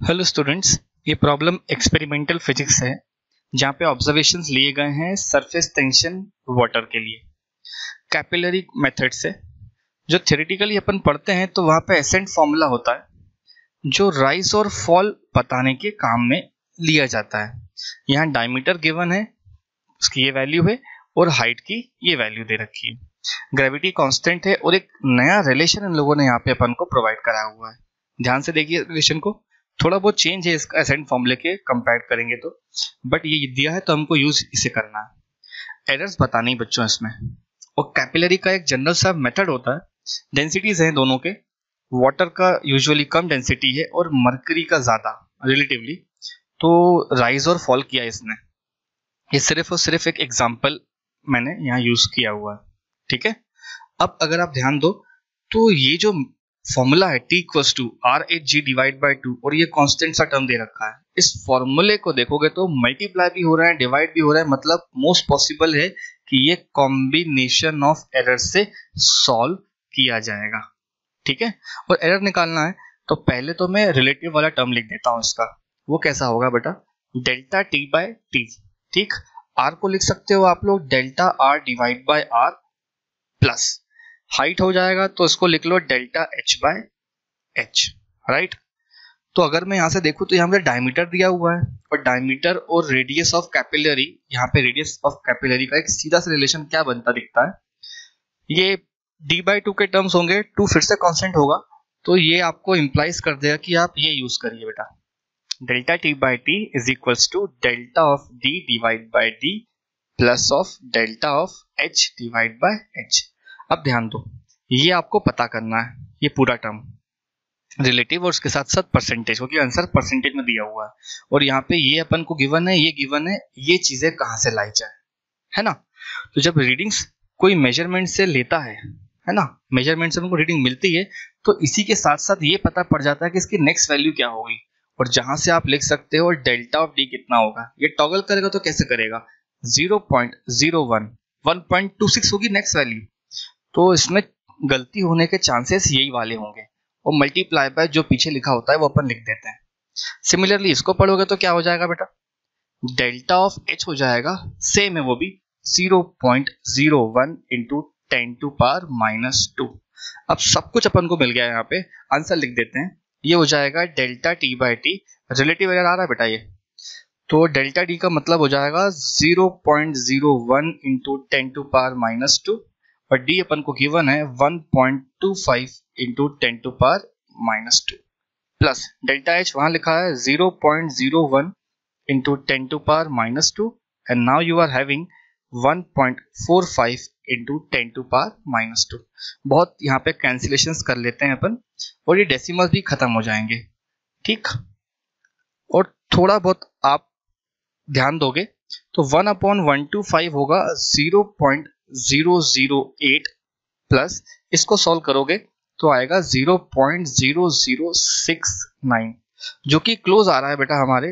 Hello students, ये problem experimental physics है जहाँ पे ऑब्जर्वेशंस लिए गए हैं सरफेस टेंशन वाटर के लिए कैपिलरी मेथड से। जो थ्योरेटिकली अपन पढ़ते हैं तो वहाँ पे एसेंट फॉर्मूला होता है जो राइज और फॉल बताने के काम में लिया जाता है। यहाँ डायमीटर गिवन है, उसकी ये वैल्यू है और हाइट की ये वैल्यू दे रखी है। ग्रेविटी कांस्टेंट है और एक नया रिलेशन इन लोगों ने यहाँ पे अपन को प्रोवाइड कराया हुआ है। ध्यान से देखिए रिलेशन को, थोड़ा बहुत चेंज है इसका एसेंट फॉर्मूले के कंपेयर करेंगे तो, बट ये दिया है तो हमको यूज इसे करना है। एरर्स बतानी बच्चों इसमें। और कैपिलरी का एक जनरल सा मेथड होता है, डेंसिटीज हैं दोनों के, वाटर का यूजुअली कम डेंसिटी है और मरकरी का ज्यादा रिलेटिवली, तो राइज और फॉल किया इसने। ये सिर्फ और सिर्फ एक एग्जाम्पल मैंने यहाँ यूज किया हुआ है, ठीक है। अब अगर आप ध्यान दो तो ये जो फॉर्मूला है T equals to RH divide by 2 और ये कांस्टेंट सा टर्म दे रखा है, इस फॉर्मूले को देखोगे तो मल्टीप्लाई भी हो रहा है, डिवाइड भी हो रहा है, मतलब मोस्ट पॉसिबल है कि ये कॉम्बिनेशन ऑफ एरर से सॉल्व किया जाएगा, ठीक है। और एरर निकालना है तो पहले तो मैं रिलेटिव वाला टर्म लिख देता हूं इसका। वो कैसा होगा बेटा, डेल्टा T बाय T, ठीक। R को लिख सकते हो आप लोग delta R divide by R plus height हो जाएगा तो इसको लिख लो delta H by H, right. तो अगर मैं यहां से देखूं तो यहाँ पे डायमीटर दिया हुआ है और डायमीटर और रेडियस ऑफ कैपिलरी, यहाँ पे रेडियस ऑफ कैपिलरी का एक सीधा सा रिलेशन क्या बनता दिखता है, ये d बाई 2 के टर्म्स होंगे, 2 फिर से कांस्टेंट होगा तो ये आपको इंप्लाइज कर देगा कि आप ये यूज करिए बेटा, delta T by T is equals to delta of D divide by D plus of delta of H divide by H। अब ध्यान दो, ये आपको पता करना है, ये पूरा टर्म रिलेटिव और उसके साथ साथ परसेंटेज, क्योंकि आंसर परसेंटेज में दिया हुआ है और यहाँ पे ये अपन को गिवन है, ये गिवन है, ये चीजें कहाँ से लाई जाए, है ना। तो जब रीडिंग्स कोई मेजरमेंट से लेता है ना, मेजरमेंट से उनको रीडिंग मिलती है तो इसी के साथ साथ ये पता पड़ जाता है कि इसकी नेक्स्ट वैल्यू क्या होगी, और जहां से आप लिख सकते हो डेल्टा ऑफ डी कितना होगा। ये टॉगल करेगा तो कैसे करेगा, 0.01 1.26 होगी नेक्स्ट वैल्यू, तो इसमें गलती होने के चांसेस यही वाले होंगे, और मल्टीप्लाई बाय जो पीछे लिखा होता है वो अपन लिख देते हैं। सिमिलरली इसको पढ़ोगे तो क्या हो जाएगा बेटा, डेल्टा ऑफ H हो जाएगा, सेम है वो भी 0.01 इंटू 10 टू पावर माइनस 2। अब सब कुछ अपन को मिल गया, यहाँ पे आंसर लिख देते हैं। ये हो जाएगा delta T by T, relative error आ रहा है बेटा ये, तो डेल्टा D का मतलब हो जाएगा 0.01 इंटू 10 टू पावर माइनस 2 और D अपन को गिवन है 1.25 into 10 to power minus 2 plus delta H वहां लिखा है 0.01 into 10 to power minus 2 and now you are having 1.45 into 10 to power minus 2। बहुत यहाँ पे कैंसिलेशंस कर लेते हैं अपन और ये डेसिमल भी खत्म हो जाएंगे, ठीक। और थोड़ा बहुत आप ध्यान दोगे तो 1/125 होगा 0.008 प्लस इसको सॉल्व करोगे तो आएगा 0.0069, जो कि क्लोज आ रहा है बेटा हमारे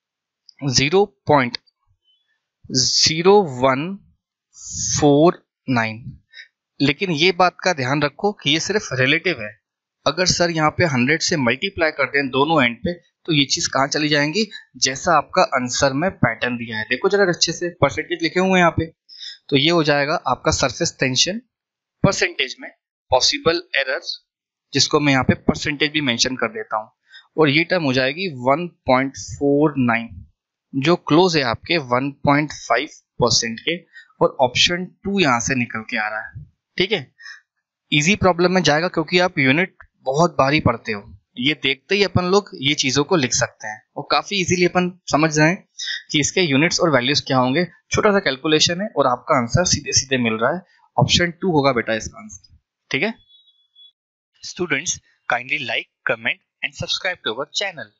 0.0149। लेकिन ये बात का ध्यान रखो कि ये सिर्फ रिलेटिव है। अगर सर यहाँ पे 100 से मल्टीप्लाई कर दें दोनों एंड पे तो ये चीज कहाँ चली जाएंगी, जैसा आपका आंसर में पैटर्न दिया है, देखो जरा अच्छे से, परसेंटेज लिखे हुए हैं यहाँ पे, तो ये हो जाएगा आपका सरफेस टेंशन परसेंटेज में पॉसिबल एरर, जिसको मैं यहाँ पे परसेंटेज भी मेंशन कर देता हूँ, और ये टर्म हो जाएगी 1.49 जो क्लोज है आपके 1.5% के, और ऑप्शन 2 यहाँ से निकल के आ रहा है, ठीक है। इजी प्रॉब्लम में जाएगा क्योंकि आप यूनिट बहुत बारी पढ़ते हो, ये देखते ही अपन लोग ये चीजों को लिख सकते हैं और काफी इजीली अपन समझ रहे हैं कि इसके यूनिट्स और वैल्यूज क्या होंगे। छोटा सा कैलकुलेशन है और आपका आंसर सीधे सीधे मिल रहा है, ऑप्शन 2 होगा बेटा इसका आंसर, ठीक है। Students, kindly like, comment and subscribe to our channel.